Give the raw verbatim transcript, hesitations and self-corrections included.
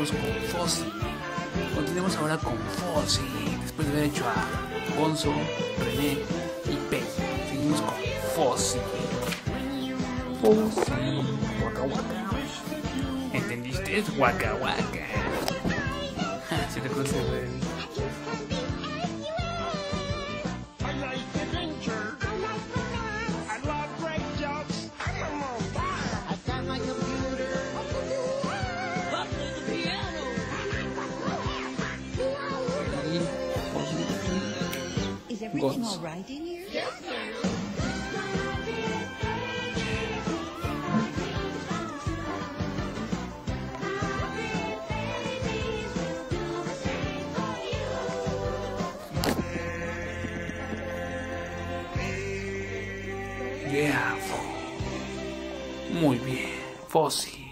seguimos con Fozzy. Continuemos ahora con Fozzy. Después de haber hecho a Gonzo, René y Pei, seguimos con Fozzy. Fozzy. Waka waka. ¿Entendiste? Es waka waka. Si te conoces, güey. Is everything all right in here? Yes, Yeah. Muy bien, Fozzy.